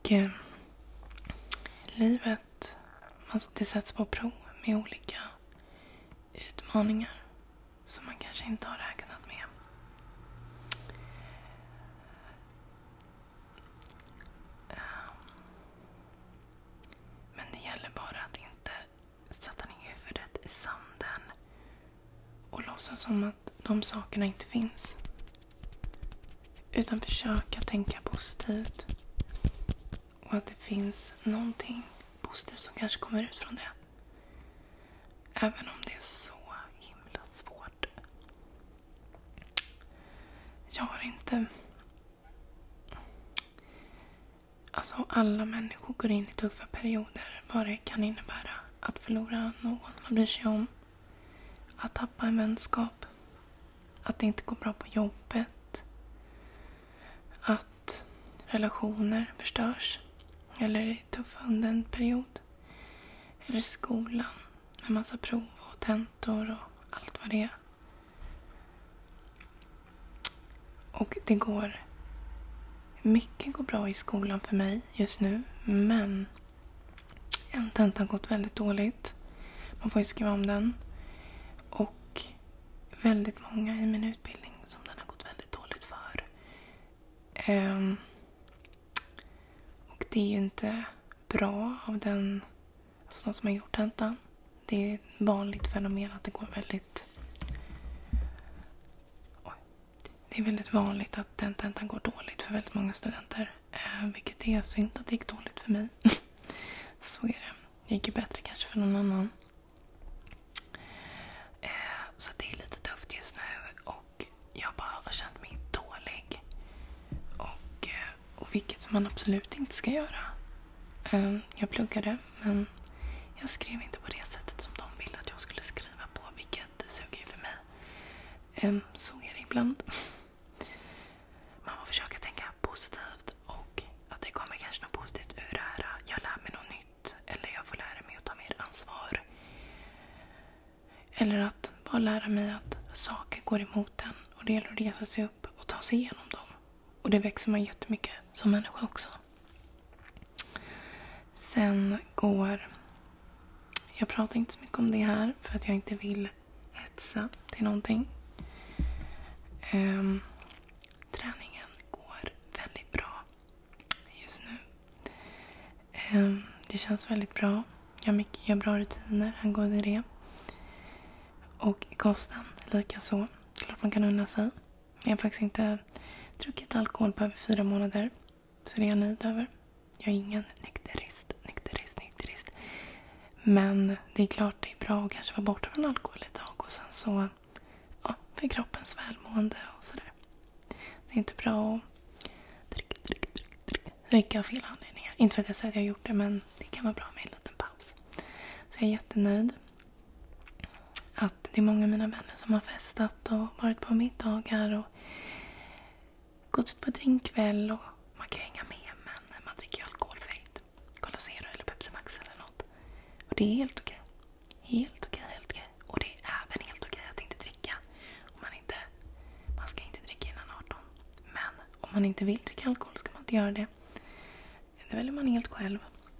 livet, det sätts på prov med olika utmaningar som man kanske inte har räknat med. Men det gäller bara att inte sätta ner huvudet i sanden och låtsas som att de sakerna inte finns. Utan försöka tänka positivt. Och att det finns någonting positivt som kanske kommer ut från det. Även om det är så himla svårt. Jag har inte... Alltså alla människor går in i tuffa perioder. Vad det kan innebära att förlora någon man bryr sig om. Att tappa en vänskap. Att det inte går bra på jobbet. Att relationer förstörs. Eller är tuffa under en period. Eller skolan. Med massa prov och tentor och allt vad det är. Och det går... Mycket går bra i skolan för mig just nu. Men en tenta har gått väldigt dåligt. Man får ju skriva om den. Och väldigt många i min utbildning som den har gått väldigt dåligt för. Och det är ju inte bra av den, alltså de som har gjort tentan. Det är ett vanligt fenomen att det går väldigt... Det är väldigt vanligt att den tentan går dåligt för väldigt många studenter. Vilket är synd att det gick dåligt för mig. Så är det. Det gick ju bättre kanske för någon annan. Så det är lite tufft just nu. Och jag bara har känt mig dålig. Och vilket man absolut inte ska göra. Jag pluggade, men jag skrev inte på det sättet som de ville att jag skulle skriva på. Vilket suger för mig. Så är det ibland. Man får försöka tänka positivt. Och att det kommer kanske något positivt ur det här. Jag lär mig något nytt. Eller jag får lära mig att ta mer ansvar. Eller att bara lära mig att saker går emot en. Och det gäller att resa sig upp och ta sig igenom dem. Och det växer man jättemycket som människa också. Sen går... Jag pratar inte så mycket om det här. För att jag inte vill hetsa till någonting. Träningen går väldigt bra just nu. Det känns väldigt bra. Jag har bra rutiner angående det. Och kosten lika så. Klart man kan unna sig. Jag har faktiskt inte druckit alkohol på över 4 månader. Så det är jag nöjd över. Jag är ingen nykterist. Men det är klart det är bra att kanske vara borta från alkohol ett tag. Och sen så, ja, för kroppens välmående och sådär. Det är inte bra att dricka av fel anledningar. Inte för att jag säger att jag har gjort det, men det kan vara bra med en liten paus. Så jag är jättenöjd. Att det är många av mina vänner som har festat och varit på middagar och gått ut på drinkkväll. Och man kan hänga med, men man dricker ju alkoholfritt. Cola Zero eller Pepsi Max eller något. Och det är helt okej. Helt okej. Och det är även helt okej att inte dricka. Man ska inte dricka innan 18. Men om man inte vill dricka alkohol ska man inte göra det. Det väljer man helt själv.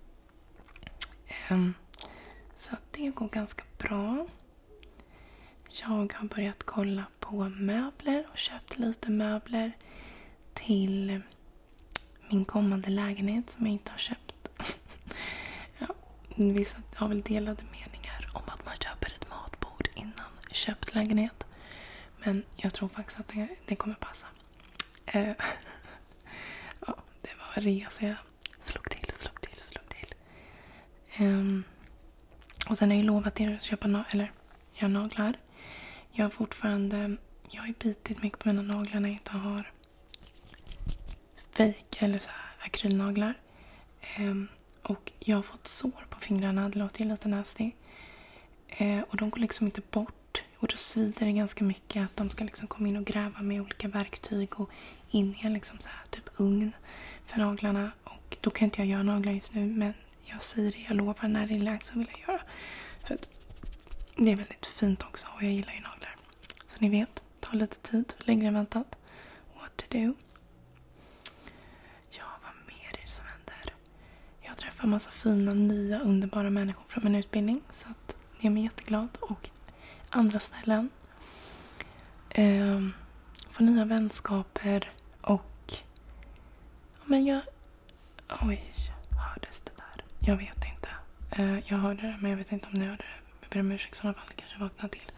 Så att det går ganska bra. Jag har börjat kolla på möbler och köpt lite möbler till min kommande lägenhet som jag inte har köpt. Ja, vissa har väl delade meningar om att man köper ett matbord innan köpt lägenhet. Men jag tror faktiskt att det kommer passa. Ja, det var rea så jag slog till. Och sen har jag lovat er att köpa göra naglar. Jag har bitit mycket på mina naglar när jag inte har fake eller så här akrylnaglar. Och jag har fått sår på fingrarna. Det låter ju lite nasty. Och de går liksom inte bort. Och då svider det ganska mycket att de ska liksom komma in och gräva med olika verktyg och in i en liksom så här typ ugn för naglarna. Och då kan inte jag göra naglar just nu, men jag säger det, jag lovar, när det är läge så vill jag göra. För att det är väldigt fint också och jag gillar ju naglar. Så ni vet, ta lite tid, längre än väntat. What to do. Ja, vad mer är det som händer? träffa massa fina, nya, underbara människor från min utbildning. Så att det gör mig jätteglad. Och andra ställen. Få nya vänskaper. Och men oj, hördes det där? Jag vet inte. Jag hörde det, men jag vet inte om ni hörde det. Jag ber om ursäkt i sådana fall. Kanske vakna till.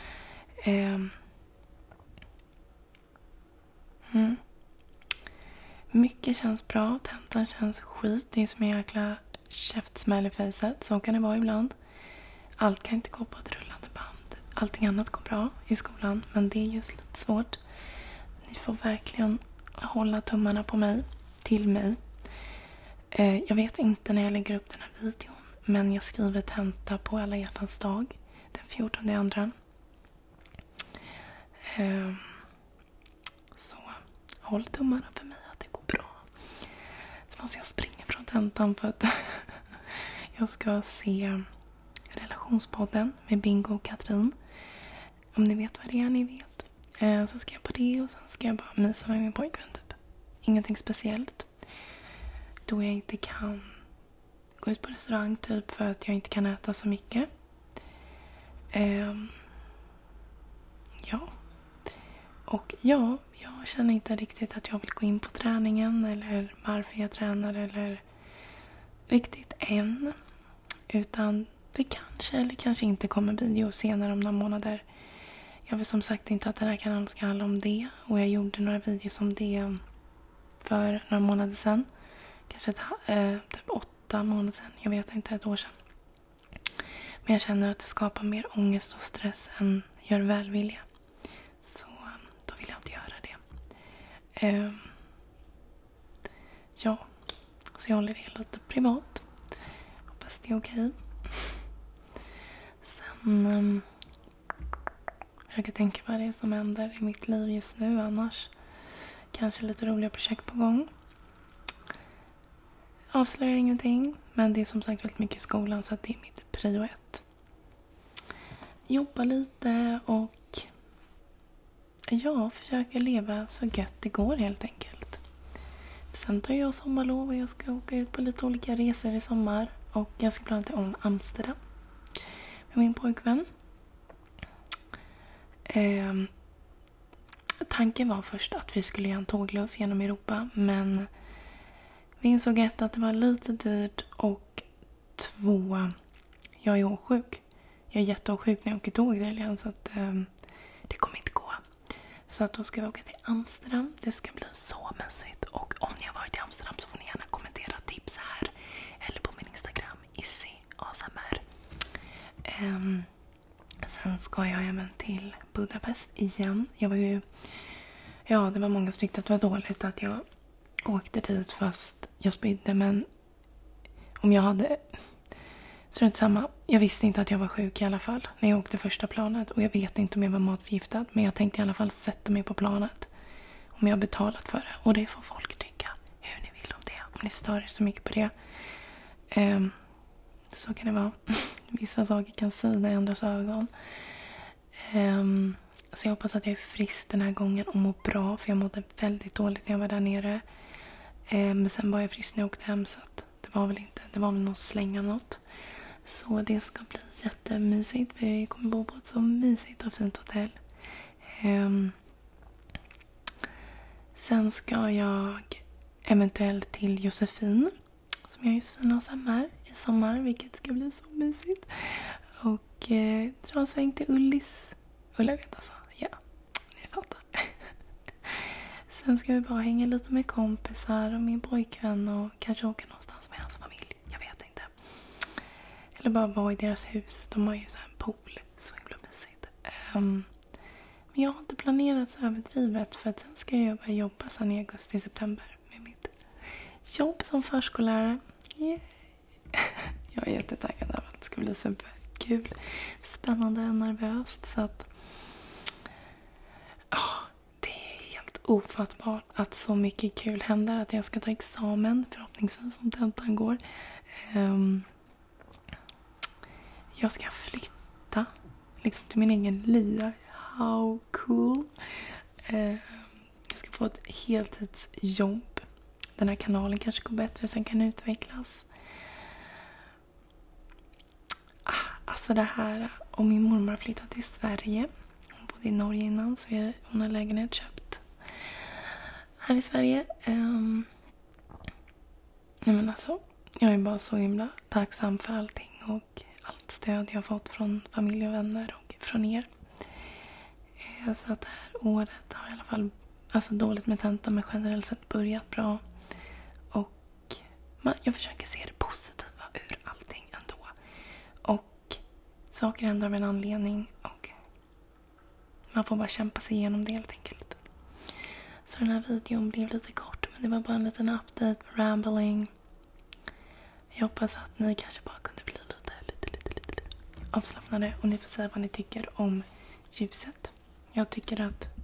Mycket känns bra. Tentan känns skit. Det är som en jäkla käftsmäll i facet. Så kan det vara ibland. Allt kan inte gå på ett rullande band. Allting annat går bra i skolan. Men det är just lite svårt. Ni får verkligen hålla tummarna på mig. Till mig. Jag vet inte när jag lägger upp den här videon. Men jag skriver tenta på alla hjärtans dag. Den 14/2. Så håll tummarna för mig att det går bra. Så måste jag springa från tentan för att jag ska se relationspodden med Bingo och Katrin. Om ni vet vad det är, ni vet. Så ska jag på det och sen ska jag bara mysa med min pojkvän typ. Ingenting speciellt. Då jag inte kan gå ut på restaurang typ för att jag inte kan äta så mycket. Ja. Och ja, jag känner inte riktigt att jag vill gå in på träningen eller varför jag tränar eller riktigt än. Utan det kanske eller kanske inte kommer video senare om några månader. Jag vill som sagt inte att den här kanalen ska handla om det. Och jag gjorde några videos om det för några månader sedan. Kanske typ 8 månader sedan. Jag vet inte, ett år sedan. Men jag känner att det skapar mer ångest och stress än gör välvilja. Så då vill jag inte göra det. Ja, så jag håller det lite privat. Hoppas det är okej. Sen försöker tänka vad det är som händer i mitt liv just nu. Annars kanske lite roliga projekt på gång. Avslöjar ingenting. Men det är som sagt väldigt mycket i skolan så att det är mitt prio 1. Jobba lite och försöka leva så gött det går helt enkelt. Sen tar jag sommarlov och jag ska åka ut på lite olika resor i sommar. Och jag ska bland annat om Amsterdam med min pojkvän. Tanken var först att vi skulle göra en tågluff genom Europa. Men vi insåg att det var lite dyrt och 2, jag är åsjuk. Jag är jätteåsjuk när jag åker tåg där, så att det kommer inte gå. Så att då ska vi åka till Amsterdam. Det ska bli så mysigt. Och om ni har varit i Amsterdam så får ni gärna kommentera tips här. Eller på min Instagram, IssyASMR. Sen ska jag även till Budapest igen. Det var många som tyckte att det var dåligt att jag åkte dit fast jag spydde. Men om jag hade... Strunt samma. Jag visste inte att jag var sjuk i alla fall när jag åkte första planet. Och jag vet inte om jag var matförgiftad. Men jag tänkte i alla fall sätta mig på planet. Om jag har betalat för det. Och det får folk tycka hur ni vill om det. Om ni stör er så mycket på det. Så kan det vara. Vissa saker kan sida i andras ögon. Så jag hoppas att jag är frisk den här gången och mår bra. För jag mådde väldigt dåligt när jag var där nere. Men sen var jag frisk när jag åkte hem. Så att det var väl någon släng av något. Så det ska bli jättemysigt. Vi kommer bo på ett så mysigt och fint hotell. Sen ska jag eventuellt till Josefin. Som jag Josefin har här i sommar. Vilket ska bli så mysigt. Och dra en sväng till Ullared alltså. Ja, ni fattar. Sen ska vi bara hänga lite med kompisar och min pojkvän. Och kanske åka någonstans med hans familj. Jag vet inte. Eller bara vara i deras hus. De har ju så här en pool. Så himla mysigt. Men jag har inte planerat så överdrivet. För att sen ska jag börja jobba sen i augusti-september. Med mitt jobb som förskollärare. Yeah. Jag är jättetaggad av att det ska bli superkul. Spännande och nervöst. Så att... det är helt ofattbart att så mycket kul händer. Att jag ska ta examen. Förhoppningsvis om tentan går. Jag ska flytta. Liksom till min egen lya. How cool. Jag ska få ett heltidsjobb. Den här kanalen kanske går bättre. Sen kan utvecklas. Så det här, och min mormor flyttade till Sverige. Hon bodde i Norge innan, så hon har lägenhet köpt här i Sverige. Men alltså, jag är bara så himla tacksam för allting och allt stöd jag har fått från familj och vänner och från er. Så att det här året har i alla fall, alltså dåligt med tenta, men generellt sett börjat bra. Och jag försöker se det positiva ur allting ändå. Och saker händer av en anledning och man får bara kämpa sig igenom det helt enkelt. Så den här videon blev lite kort, men det var bara en liten update, rambling. Jag hoppas att ni kanske bara kunde bli lite avslappnade och ni får säga vad ni tycker om ljuset. Jag tycker att